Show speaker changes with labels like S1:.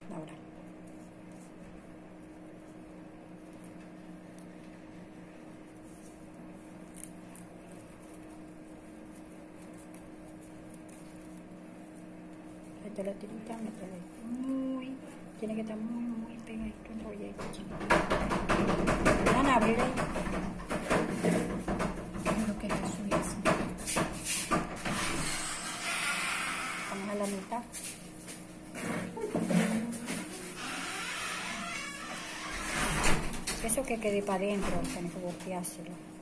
S1: Laura. Esta la tirita, métele muy, tiene que estar muy pegadito, enrolladito, chiquito. Van a abrir ahí. Lo que es eso. Vamos a la mitad. Eso que quede para adentro, tenés que volteárselo.